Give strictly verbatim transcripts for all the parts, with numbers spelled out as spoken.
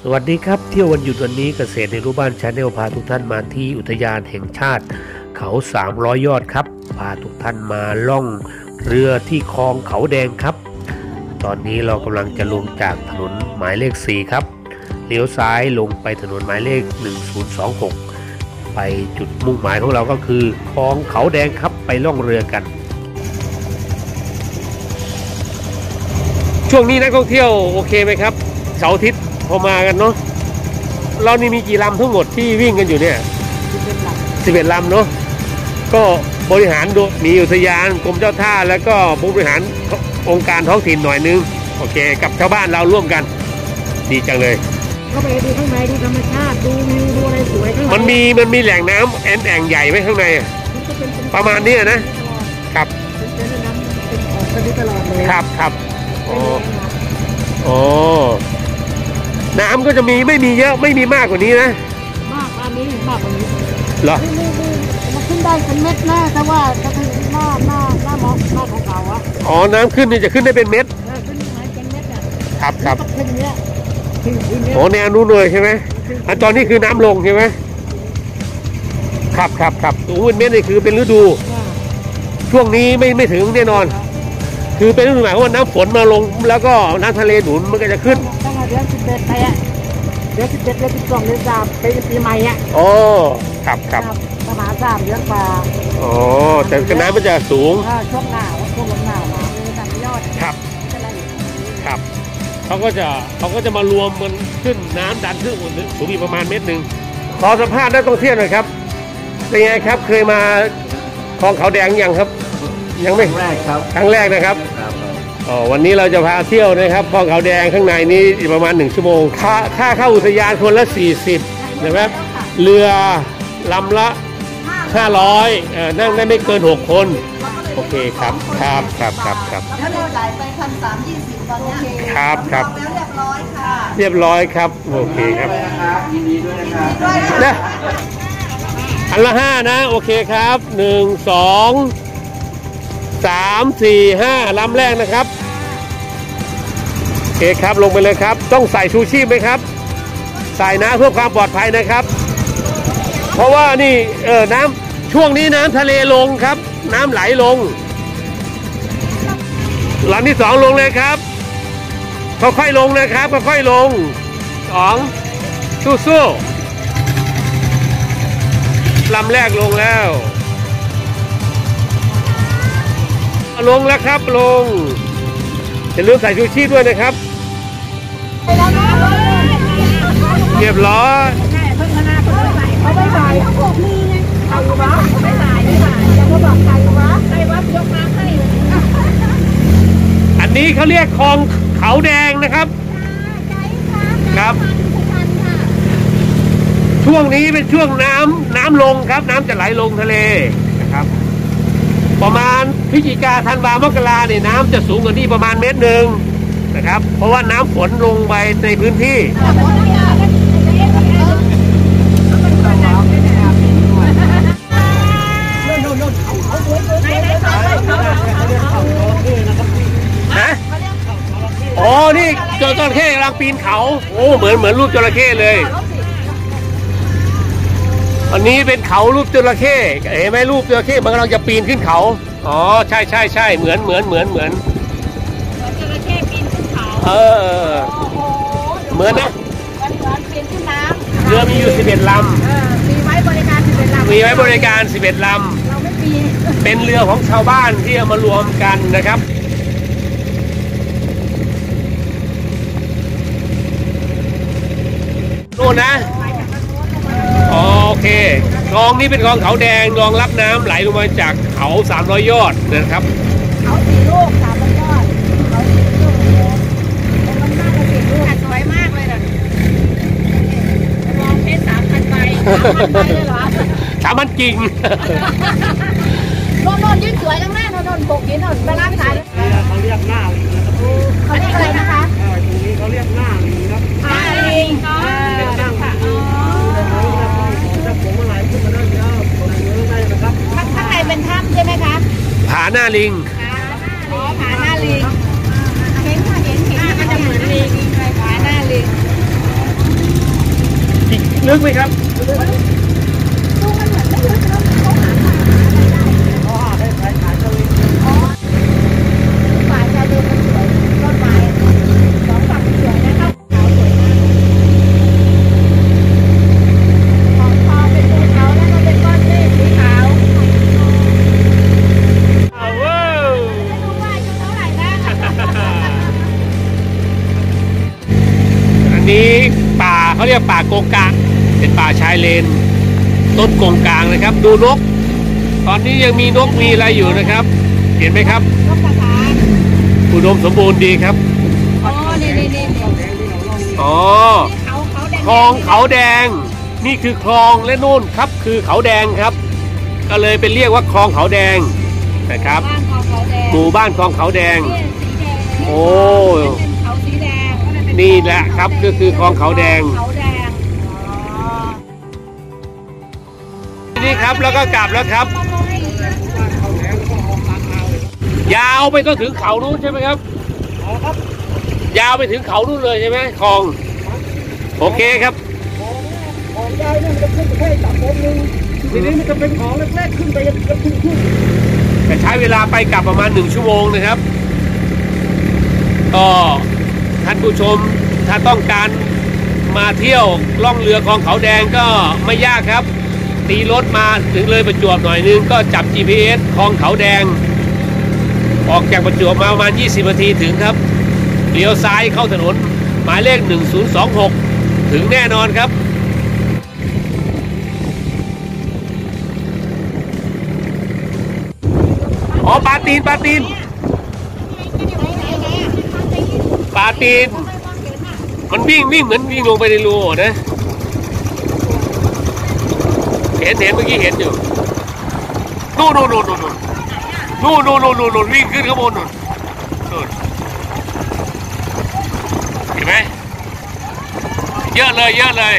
สวัสดีครับเที่ยววันหยุดวันนี้เกษตรในรูบ้านชาแนลพาทุกท่านมาที่อุทยานแห่งชาติเขาสามร้อยยอดครับพาทุกท่านมาล่องเรือที่คลองเขาแดงครับตอนนี้เรากำลังจะลงจากถนนหมายเลขสี่ครับเลี้ยวซ้ายลงไปถนนหมายเลขหนึ่งศูนย์สองหกไปจุดมุ่งหมายของเราก็คือคลองเขาแดงครับไปล่องเรือกันช่วงนี้นักท่องเที่ยวโอเคไหมครับเสาร์อาทิตย์พอมากันเนาะเรานี่มีกี่ลำทั้งหมดที่วิ่งกันอยู่เนี่ยสิบเอ็ดลำเนาะก็บริหารโดยมีอุทยานกรมเจ้าท่าแล้วก็ผู้บริหารองค์การท้องถิ่นหน่อยนึงโอเคกับชาวบ้านเราร่วมกันดีจังเลยเข้าไปดูข้างในดูธรรมชาติดูวิวดูอะไรสวยมันมีมันมีแหล่งน้ำแอนแอ่งใหญ่ไหมข้างในประมาณนี้นะครับเป็นน้ำเป็นออกกันตลอดเลยครับครับโอ้โอ้น้ำก็จะมีไม่มีเยอะไม่มีมากกว่านี้นะมากกว่านี้มากกว่านี้เหรอมันขึ้นได้เป็นเม็ดนะแต่ว่าถ้าถึงหน้าหน้าหน้ามองหน้าของเขาอะอ๋อน้ำขึ้นนี่จะขึ้นได้เป็นเม็ดขึ้นไหนเป็นเม็ดอะครับครับขึ้นเนี้ยโอ้แนวนู้นเลยใช่ไหมอันตอนนี้คือน้ำลงใช่ไหมครับครับครับตัวเม็ดนี่คือเป็นฤดูช่วงนี้ไม่ไม่ถึงแน่นอนคือเป็นฤดูหมายว่าน้ำฝนมาลงแล้วก็น้ำทะเลหนุนมันก็จะขึ้นตั้งแต่เดือนสิบเอ็ดไปอะเดือนสิบเอ็ดเดือนสิบสองเดือนสามเป็นปีใหม่อะโอ้ครับครับประมาณสามเดือนกว่าอ๋อแต่น้ำมันจะสูงช่วงหนาวช่วงลมหนาวมาสามยอดครับครับเขาก็จะเขาก็จะมารวมมันขึ้นน้ำดันขึ้นสูงอีกประมาณเมตรหนึ่งขอสัมภาษณ์นักท่องเที่ยวหน่อยครับเป็นไงครับเคยมาคลองเขาแดงยังครับยังไม่ครั้งแรกครับครั้งแรกนะครับอ๋อวันนี้เราจะพาเที่ยวนะครับคลองเขาแดงข้างในนี้ประมาณหนึ่งชั่วโมงค่าค่าเข้าอุทยานคนละสี่สิบนะครับเรือลำละห้าร้อยเอ่อนั่งได้ไม่เกินหกคนโอเคครับครับครับครับครับแล้วเราจ่ายไปพันสามยี่สิบตอนนี้ครับครับแล้วเรียบร้อยค่ะเรียบร้อยครับโอเคครับยินดีด้วยนะครับนะอันละห้านะโอเคครับหนึ่งสองสามสี่ห้าลำแรกนะครับโอเคครับลงไปเลยครับต้องใส่ชูชีพไหมครับใส่นะเพื่อความปลอดภัยนะครับเพราะว่านี่เออน้ำช่วงนี้น้ำทะเลลงครับน้ำไหลลงลำที่สองลงเลยครับค่อยๆลงนะครับค่อยๆลงสองสู้ๆลำแรกลงแล้วลงแล้วครับลงอย่าลืมใส่ชูชีพด้วยนะครับเรียบร้อยเขาไม่ใส่พวกนี้ไงใครวะไม่ใส่ไม่ใส่ยังไม่บอกใครวะใครวะยกน้ำให้อันนี้เขาเรียกคลองเขาแดงนะครับครับช่วงนี้เป็นช่วงน้ำน้ำลงครับน้ำจะไหลลงทะเลนะครับประมาณพฤศจิกาธันวามกราเนี่ยน้ำจะสูงกว่านี้ประมาณเมตรหนึ่งนะครับเพราะว่าน้ำฝนลงไปในพื้นที่นะอ๋อนี่จระเข้กำลังปีนเขาโอ้เหมือนเหมือนรูปจระเข้เลยอันนี้เป็นเขารูปจระเข้เห็นไหมรูปจระเข้มันกำลังจะปีนขึ้นเขาอ๋อใช่ใช่ใช่เหมือนเหมือนเหมือนเหมือนจระเข้ปีนขึ้นเขาเออเหมือนนะปีนขึ้นน้ำเรือมีอยู่สิบเอ็ดลำมีไว้บริการสิบเอ็ดลำมีไว้บริการสิบเอ็ดลำเราไม่ปีนเป็นเรือของชาวบ้านที่เอามารวมกันนะครับโน่นนะโอเคคลองนี้เป็นคลองเขาแดงรองรับน้ำไหลลงมาจากเขาสามร้อยยอดนะครับเขาสี่ลูกสามร้อยยอดเขาสี่ลูกมันน่าจะสี่ลูกสวยมากเลยนะมองเพชรสามพันใบสามพันใบเลยเหรอสามพันกิ่งโน่นยิ่งสวยข้างหน้าโน่นปกนี้โน่นไปร้านขายเขาเรียกหน้าลิงนะครับเขาเรียกอะไรนะคะตรงนี้เขาเรียกหน้าลิงครับหน้าลิงอ๋อข้างในเป็นถ้ำใช่ไหมคะผาหน้าลิงอ๋อผาหน้าลิงเห็นค่ะเห็นเห็นก็จะเหมือนลิงผาหน้าลิงลึกไหมครับดูมันเหมือนไม่ลึกแล้วเขาหาปลาหาอะไรได้อ๋อได้ขายขายตะลิงอ๋อป่าชายเลนมันสวยต้นไม้สองฝั่งสวยนะครับขาวสวยมากของคอเป็นภูเขาแล้วก็เป็นก้อนเมฆสีขาวอ้าวว้าวไม่รู้ว่าอายุเท่าไหร่นะอันนี้ป่าเขาเรียกป่าโกงกลางเป็นป่าชายเลนต้นโกงกลางนะครับ ดูนก ตอนนี้ยังมีนกมีอะไรอยู่นะครับ เห็นไหมครับนกกระทาอุดมสมบูรณ์ดีครับอ๋อนี่นี่นี่อ๋อเขาเขาแดงคลองเขาแดง นี่คือคลองและนู่นครับคือเขาแดงครับ ก็เลยเป็นเรียกว่าคลองเขาแดงนะครับบ้านคลองเขาแดงหมู่บ้านคลองเขาแดงเนี่ยสีแดงโอ้เป็นเขาสีแดงนี่แหละครับก็คือคลองเขาแดงเขาแดงอ๋อนี่ครับแล้วก็กลับแล้วครับ ยาวไปก็ถึงเขานู้นใช่ไหมครับอ๋อครับยาวไปถึงเขานู้นเลยใช่ไหมคลอง โอเคครับของของยายเนี่ยมันจะขึ้นไปแค่ตับโมงนึงทีนี้มันจะเป็นของเล็กๆขึ้นไปจะขึ้นขึ้นแต่ใช้เวลาไปกลับประมาณหนึ่งชั่วโมงนะครับก็ท่านผู้ชมถ้าต้องการมาเที่ยวล่องเรือคลองเขาแดงก็ไม่ยากครับ ตีรถมาถึงเลยประจวบหน่อยนึงก็จับ จี พี เอส คลองเขาแดง ออกจากประจวบมาประมาณยี่สิบนาทีถึงครับเลี้ยวซ้ายเข้าถนนหมายเลขหนึ่งศูนย์สองหกถึงแน่นอนครับอ๋อปลาตีนปลาตีนปลาตีนมันวิ่งวิ่งเหมือนวิ่งลงไปในรูนะเห็นเห็นเมื่อกี้เห็นอยู่นู่นนู่นนู่นนู่นนู่นนู่นนู่นนู่นนู่นวิ่งขึ้นข้างบนนู่นนู่นเห็นไหมเยอะเลยเยอะเลย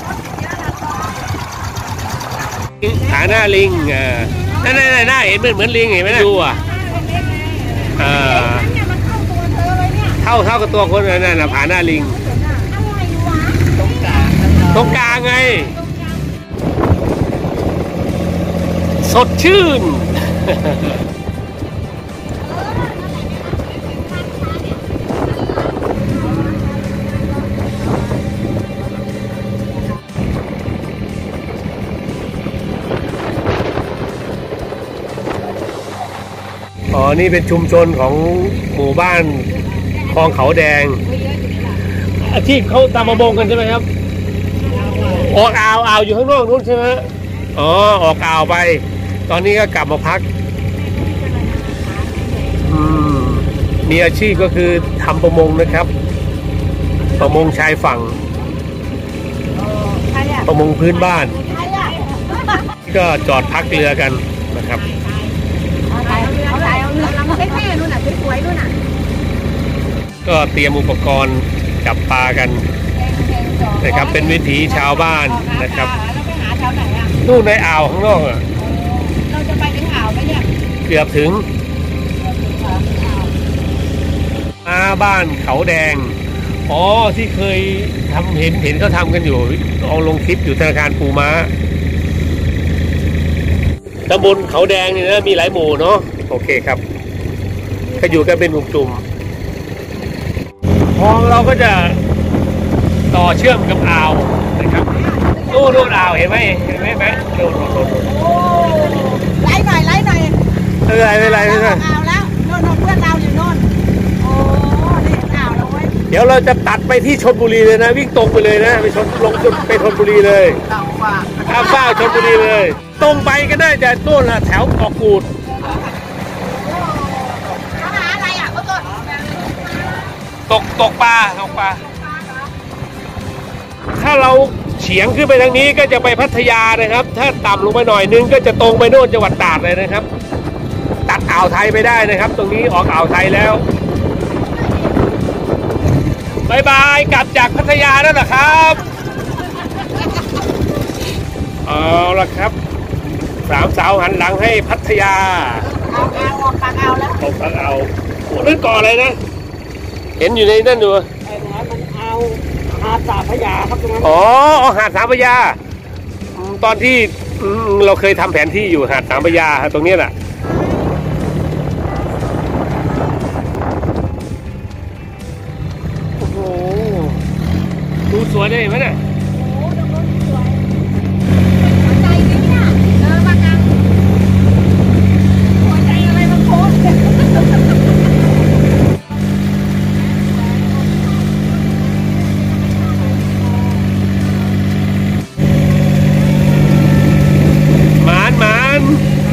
หาหน้าลิงอ่าหน้าหน้าหน้าเห็นเหมือนเหมือนลิงเห็นไหมนะดูอ่ะอ่าเนี่ยมันเข้าตัวเธอเลยเนี่ยเท่าเท่ากับตัวคนนั่นน่ะผาหน้าลิงอะไรวะตรงกลางตรงกลางไง สดชื่น อ๋อ นี่เป็นชุมชนของหมู่บ้านคลองเขาแดง อาชีพเขาตามประมงกันใช่ไหมครับ ออกอ่าวอ่าวอยู่ข้างนอกนู้นใช่ไหมอ๋อ ออกอ่าวไป ตอนนี้ก็กลับมาพัก อืม มีอาชีพก็คือทำประมงนะครับ ประมงชายฝั่งใครอ่ะประมงพื้นบ้านใครอ่ะก็จอดพักเรือกันนะครับเอาไปเอาไปเอาเรือลำเท่ๆนู่นน่ะสวยๆนู่นน่ะก็เตรียมอุปกรณ์จับปลากันนะครับ เป็นวิถีชาวบ้านนะครับแล้วไปหาแถวไหนอ่ะนู่นในอ่าวข้างนอกอ่ะเราจะไปถึงอ่าวไหมเนี่ยเกือบถึงอาบ้านเขาแดง อ๋อ ที่เคยทำเห็นเห็นเขาทำกันอยู่เอาลงคลิปอยู่ธนาคารปูม้าตำบลเขาแดงนี่นะมีหลายหมู่เนาะโอเคครับก็อยู่กันเป็นกลุ่มๆคลองเราก็จะต่อเชื่อมกับอ่าวนะครับนู่นนู่นอ่าวเห็นไหมเห็นไหมไหมนู่นนู่นนู่นโอ้ไล่หน่อยไล่หน่อยไม่เป็นไรไม่เป็นไรไม่เป็นไรอ่าวแล้วโน่นเพื่อนเราอยู่โน่นโอ้นี่อ่าวแล้วเว้ยเดี๋ยวเราจะตัดไปที่ชลบุรีเลยนะวิ่งตรงไปเลยนะไปชนลงจนไปชลบุรีเลยต่างว่าข้ามฟ้ากชลบุรีเลย ตรงไปก็ได้แต่ต้นละแถวเกาะกูดเขาหาอะไรอ่ะเขาต้นตกตกปลาตกปลาถ้าเราเฉียงขึ้นไปทางนี้ก็จะไปพัทยานะครับ ถ้าต่ำลงไปหน่อยนึงก็จะตรงไปโน่นจังหวัดตราดเลยนะครับ ตัดอ่าวไทยไปได้นะครับ ตรงนี้ออกอ่าวไทยแล้วบายบายกลับจากพัทยาแล้วนะครับเอาละครับสามสาวหันหลังให้พัทยาเอาเอาออกปากเอาแล้วตกปากเอาโอ้นั่นก่ออะไรนะ เห็นอยู่ในนั่นดูไอ้หมามันเอาหาดสามพระยาครับตรงนั้นอ๋อหาดสามพระยาอืมตอนที่อืมเราเคยทำแผนที่อยู่หาดสามพระยาตรงนี้แหละโอ้โหดูสวยเลยเห็นไหมเนี่ยโอ้ตรงนู้นสวยหัวใจไหมเนี่ยเออบางอันหัวใจอะไรมาโพสหมานหมาน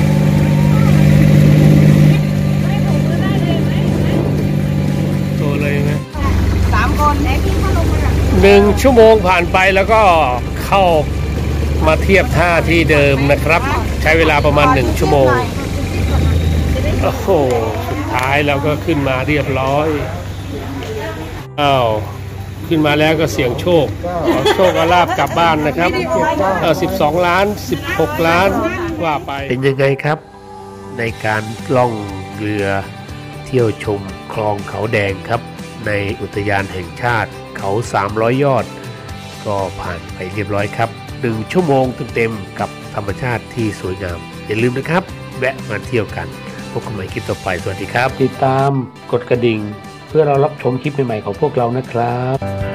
โตเลยไหมสามคนไหนพี่เขาลงมาจากหนึ่งชั่วโมงผ่านไปแล้วก็เข้ามาเทียบท่าที่เดิมนะครับ ใช้เวลาประมาณหนึ่งชั่วโมงโอ้โหสุดท้ายเราก็ขึ้นมาเรียบร้อยอ้าวขึ้นมาแล้วก็เสี่ยงโชคขอโชคเอาลาบกลับบ้านนะครับเออสิบสองล้านสิบหกล้านว่าไปเป็นยังไงครับ ในการล่องเรือเที่ยวชมคลองเขาแดงครับ ในอุทยานแห่งชาติเขาสามร้อยยอด ก็ผ่านไปเรียบร้อยครับหนึ่งชั่วโมงเต็มๆกับธรรมชาติที่สวยงาม อย่าลืมนะครับ แวะมาเที่ยวกันพบกันใหม่คลิปต่อไปสวัสดีครับ ติดตามกดกระดิ่ง เพื่อเรารับชมคลิปใหม่ๆของพวกเรานะครับ